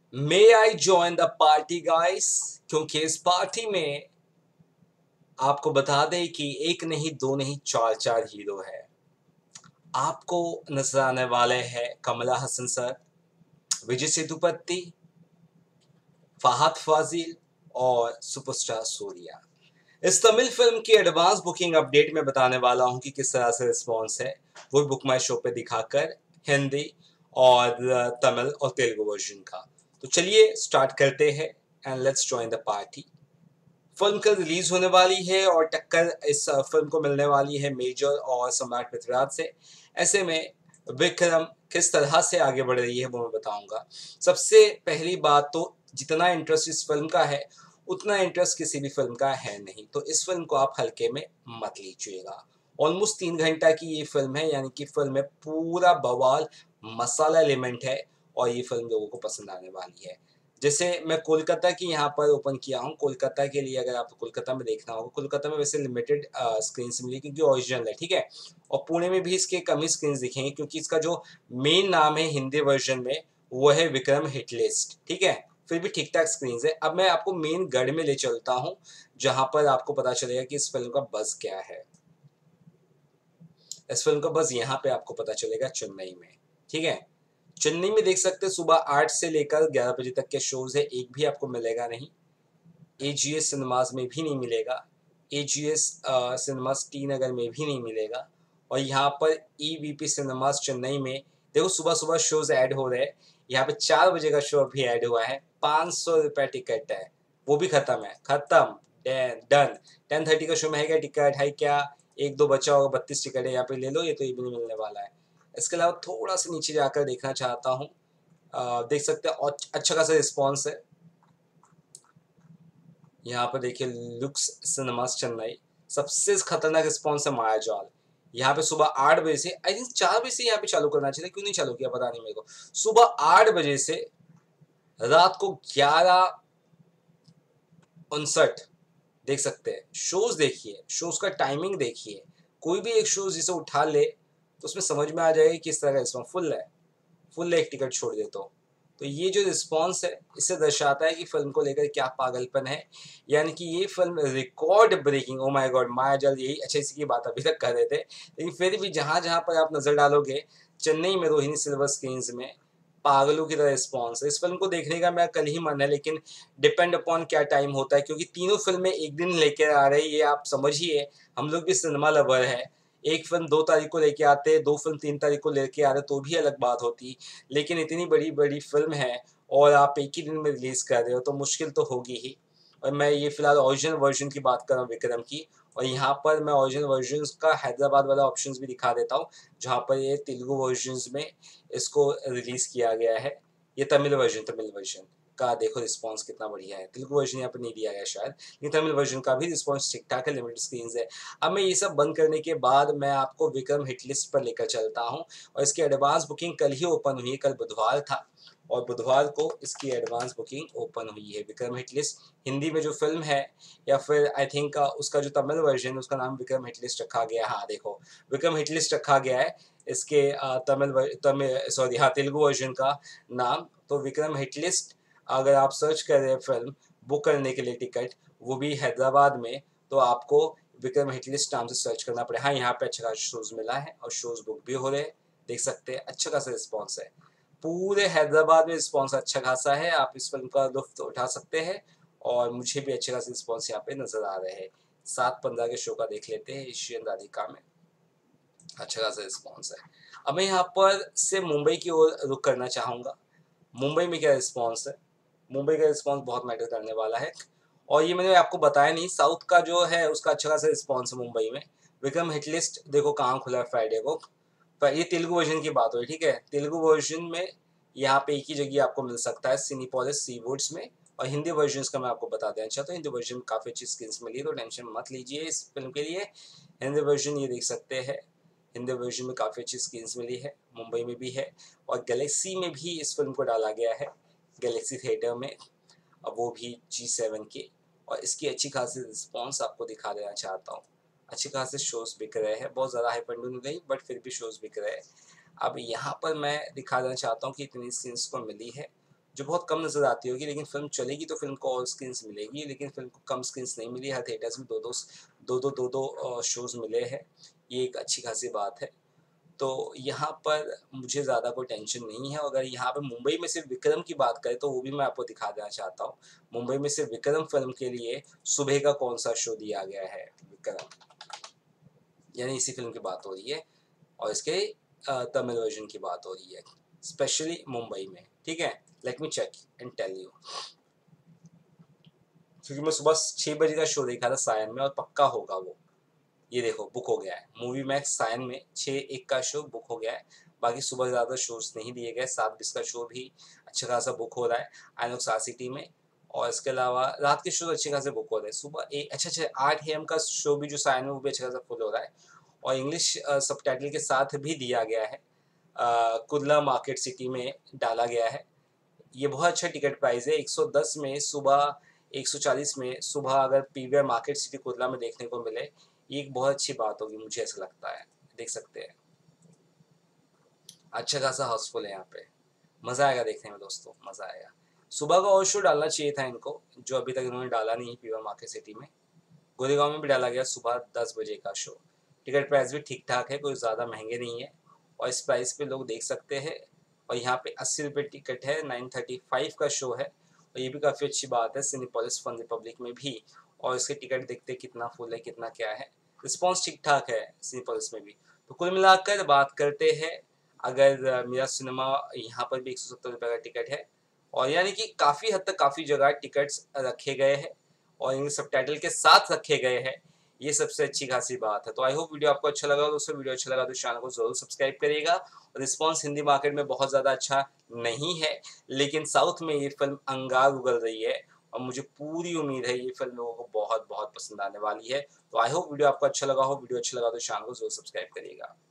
May I join the party guys, क्योंकि इस party में आपको बता दें कि एक नहीं दो नहीं चार चार हीरो है। आपको नजर आने वाले हैं कमला हसन सर, विजय सेतुपति, फहद फाजिल और सुपरस्टार सूर्या। इस तमिल फिल्म की एडवांस बुकिंग अपडेट में बताने वाला हूं कि किस तरह से रिस्पॉन्स है, वो बुक माई शो पे दिखाकर हिंदी और तमिल और तेलुगु वर्जन का। तो चलिए स्टार्ट करते हैं and let's join the party. Film कल रिलीज होने वाली है और टक्कर इस फिल्म को मिलने वाली है मेजर और सम्राट पृथ्वीराज से। ऐसे में विक्रम किस तरह से आगे बढ़ रही है वो मैं बताऊंगा। सबसे पहली बात तो जितना इंटरेस्ट इस फिल्म का है उतना इंटरेस्ट किसी भी फिल्म का है नहीं, तो इस फिल्म को आप हल्के में मत लीजिएगा। ऑलमोस्ट 3 घंटा की ये फिल्म है, यानी कि फिल्म में पूरा बवाल मसाला एलिमेंट है और ये फिल्म लोगों को पसंद आने वाली है। जैसे मैं कोलकाता की यहाँ पर ओपन किया हूँ, कोलकाता के लिए अगर आपको कोलकाता में देखना होगा, कोलकाता में वैसे लिमिटेड स्क्रीन मिली क्योंकि ओरिजिनल है, ठीक है। और पुणे में भी इसके कम ही स्क्रीन दिखेंगे क्योंकि इसका जो मेन नाम है हिंदी वर्जन में वो है विक्रम हिट लिस्ट, ठीक है। फिर भी ठीक ठाक स्क्रीन है। अब मैं आपको मेन गढ़ में ले चलता हूँ जहां पर आपको पता चलेगा कि इस फिल्म का बज़ क्या है। इस फिल्म का बज़ यहाँ पे आपको पता चलेगा चेन्नई में, ठीक है। चेन्नई में देख सकते हैं सुबह 8 से लेकर 11 बजे तक के शोज है, एक भी आपको मिलेगा नहीं। एजीएस सिनेमाज में भी नहीं मिलेगा, एजीएस सिनेमाज टी नगर में भी नहीं मिलेगा। और यहाँ पर ईवीपी सिनेमाज चेन्नई में देखो सुबह सुबह शोज ऐड हो रहे हैं। यहाँ पे 4 बजे का शो भी ऐड हुआ है, 500 रुपये टिकट है, वो भी खत्म है, खत्म, डन। 10:30 का शो में है क्या टिकट, है क्या? एक दो बचा होगा, 32 टिकट है, यहाँ पे ले लो, ये तो ये भी नहीं मिलने वाला है। इसके अलावा थोड़ा सा नीचे जाकर देखना चाहता हूँ, देख सकते हैं और अच्छा खासा रिस्पॉन्स है। यहाँ पर देखिए लुक्स सिनेमास चेन्नई, सबसे खतरनाक रिस्पॉन्स है मायाजाल। यहाँ पे सुबह 8 बजे से, आई थिंक 4 बजे से यहाँ पे चालू करना चाहिए, क्यों नहीं चालू किया पता नहीं मेरे को। सुबह 8 बजे से रात को 11:59 देख सकते हैं शोज। देखिए शोज का टाइमिंग देखिए, कोई भी एक शोज जिसे उठा ले तो उसमें समझ में आ जाएगा किस तरह का रिस्पॉन्स। फुल है, फुल एक टिकट छोड़ दे तो ये जो रिस्पॉन्स है इससे दर्शाता है कि फिल्म को लेकर क्या पागलपन है। यानी कि ये film record breaking, oh my god, मायाजाल यही अच्छा इसी की बात अभी तक कर रहे थे, लेकिन फिर भी जहां जहां पर आप नजर डालोगे चेन्नई में रोहिणी सिल्वर स्क्रीन में पागलों की तरह रिस्पॉन्स है। इस फिल्म को देखने का मेरा कल ही मन है, लेकिन डिपेंड अपॉन क्या टाइम होता है, क्योंकि तीनों फिल्में एक दिन लेकर आ रही है, ये आप समझिए। हम लोग भी सिनेमा लवर है, एक फिल्म 2 तारीख को लेके आते, दो फिल्म 3 तारीख को लेके आ रहे तो भी अलग बात होती, लेकिन इतनी बड़ी बड़ी फिल्म है और आप एक ही दिन में रिलीज कर रहे हो तो मुश्किल तो होगी ही। और मैं ये फिलहाल ओरिजिनल वर्जन की बात कर रहा हूँ विक्रम की, और यहाँ पर मैं ओरिजिनल वर्जन का हैदराबाद वाला ऑप्शंस भी दिखा देता हूँ जहाँ पर ये तेलुगु वर्जन में इसको रिलीज किया गया है। ये तमिल वर्जन का देखो रिस्पांस कितना बढ़िया है। तेलुगु वर्जन यहाँ पर नहीं दिया गया शायद, लेकिन तमिल वर्जन का भी रिस्पांस ठीक ठाक है, लिमिटेड स्क्रीन है। अब मैं ये सब बंद करने के बाद मैं आपको विक्रम हिट लिस्ट पर लेकर चलता हूँ, और इसकी एडवांस बुकिंग कल ही ओपन हुई है, कल बुधवार था और बुधवार को इसकी एडवांस बुकिंग ओपन हुई है। विक्रम हिट लिस्ट हिंदी में जो फिल्म है, या फिर आई थिंक उसका जो तमिल वर्जन उसका नाम विक्रम हिट लिस्ट रखा गया है। हाँ देखो विक्रम हिट लिस्ट रखा गया है इसके तमिल सॉरी हाँ तेलुगु वर्जन का नाम तो विक्रम हिट लिस्ट। अगर आप सर्च कर रहे हैं फिल्म बुक करने के लिए टिकट, वो भी हैदराबाद में, तो आपको विक्रम हिट लिस्ट नाम से सर्च करना पड़ेगा। हाँ यहाँ पे अच्छा खासा शोज मिला है और शोज बुक भी हो रहे हैं, देख सकते हैं अच्छा खासा रिस्पॉन्स है। पूरे हैदराबाद में रिस्पॉन्स अच्छा खासा है, आप इस फिल्म का लुत्फ उठा सकते हैं और मुझे भी अच्छे खासे रिस्पॉन्स यहाँ पे नजर आ रहे हैं। 7:15 के शो का देख लेते हैं एशियन राधिका में, अच्छा खासा रिस्पॉन्स है। अब मैं यहाँ पर से मुंबई की ओर रुख करना चाहूँगा। मुंबई में क्या रिस्पॉन्स है? मुंबई का रिस्पॉन्स बहुत मैटर करने वाला है, और ये मैंने आपको बताया नहीं, साउथ का जो है उसका अच्छा खासा रिस्पॉन्स है मुंबई में। विक्रम हिट लिस्ट देखो कहाँ खुला है, फ्राइडे को। पर ये तेलुगु वर्जन की बात हुई, ठीक है। तेलुगु वर्जन में यहाँ पे एक ही जगह आपको मिल सकता है, सिनीपोलिस सी वुड्स में। और हिंदी वर्जन का मैं आपको बता देना चाहता हूँ, हिंदी वर्जन में काफ़ी अच्छी स्क्रीन्स मिली है, तो टेंशन मत लीजिए इस फिल्म के लिए। हिंदी वर्जन ये देख सकते हैं, हिंदी वर्जन में काफ़ी अच्छी स्क्रीन्स मिली है, मुंबई में भी है और गैलेक्सी में भी इस फिल्म को डाला गया है, गैलेक्सी थिएटर में, अब वो भी G7 के। और इसकी अच्छी खासी रिस्पॉन्स आपको दिखा देना चाहता हूँ, अच्छे खासे शोज बिक रहे हैं, बहुत ज़्यादा हाई पंडू नहीं बट फिर भी शोज बिक रहे हैं। अब यहाँ पर मैं दिखा देना चाहता हूँ कि इतनी सीन्स को मिली है जो बहुत कम नज़र आती होगी, लेकिन फिल्म चलेगी तो फिल्म को और स्क्रीन्स मिलेगी, लेकिन फिल्म को कम स्क्रीन्स नहीं मिली। हर थिएटर्स में दो शोज़ मिले हैं, ये एक अच्छी खासी बात है। तो यहाँ पर मुझे ज़्यादा कोई टेंशन नहीं है। अगर यहाँ पे मुंबई में सिर्फ विक्रम की बात करें तो वो भी मैं आपको दिखा देना चाहता हूँ। मुंबई में सिर्फ विक्रम फिल्म के लिए सुबह का कौन सा शो दिया गया है, विक्रम, यानी इसी फिल्म की बात हो रही है और इसके तमिल वर्जन की बात हो रही है, स्पेशली मुंबई में। ठीक है, let me check and tell you, क्योंकि मैं सुबह 6 बजे का शो देखा था सायन में और पक्का होगा वो। ये देखो बुक हो गया है, मूवी मैक्स सायन में 6:01 का शो बुक हो गया है। बाकी सुबह ज़्यादा शोज नहीं दिए गए, 7:20 का शो भी अच्छा खासा बुक हो रहा है आइनॉक्स आर सिटी में। और इसके अलावा रात के शो अच्छे खासे बुक हो रहे हैं। सुबह एक अच्छा 8 AM का शो भी जो सायन में, वो भी अच्छा खासा फुल हो रहा है और इंग्लिश सबटाइटल के साथ भी दिया गया है। कुर्ला मार्केट सिटी में डाला गया है। ये बहुत अच्छा टिकट प्राइस है, 110 में सुबह, 140 में सुबह अगर पीवीआर मार्केट सिटी कुर्ला में देखने को मिले, ये एक बहुत अच्छी बात होगी, मुझे ऐसा लगता है। देख सकते हैं, अच्छा खासा हाउसफुल है यहाँ पे, मज़ा आएगा देखने में दोस्तों, मज़ा आएगा। सुबह का और शो डालना चाहिए था इनको, जो अभी तक इन्होंने डाला नहीं पीवीआर मार्केट सिटी में। गोरेगांव में भी डाला गया सुबह 10 बजे का शो। टिकट प्राइस भी ठीक ठाक है, कोई ज़्यादा महंगे नहीं है और इस प्राइस पे लोग देख सकते हैं। और यहाँ पे 80 रुपये टिकट है, 9:35 का शो है और ये भी काफ़ी अच्छी बात है सिनेपोलिस फन रिपब्लिक में भी। और इसके टिकट देखते कितना फुल है, कितना क्या है, रिस्पॉन्स ठीक ठाक है सिनेपोलिस में भी। तो कुल मिलाकर बात करते हैं, अगर मेरा सिनेमा यहाँ पर भी 170 रुपये का टिकट है और यानी कि काफ़ी हद तक काफ़ी जगह टिकट्स रखे गए हैं और इंग्लिश सबटाइटल के साथ रखे गए हैं, ये सबसे अच्छी खासी बात है। तो आई होप वीडियो आपको अच्छा लगा हो दोस्तों। वीडियो अच्छा लगा तो चैनल को जरूर सब्सक्राइब करिएगा। और रिस्पॉन्स हिंदी मार्केट में बहुत ज़्यादा अच्छा नहीं है, लेकिन साउथ में ये फिल्म अंगार उगल रही है और मुझे पूरी उम्मीद है ये फिल्म लोगों को बहुत बहुत पसंद आने वाली है। तो आई होप वीडियो आपको अच्छा लगा हो। वीडियो अच्छा लगा तो चैनल को जरूर सब्सक्राइब करिएगा।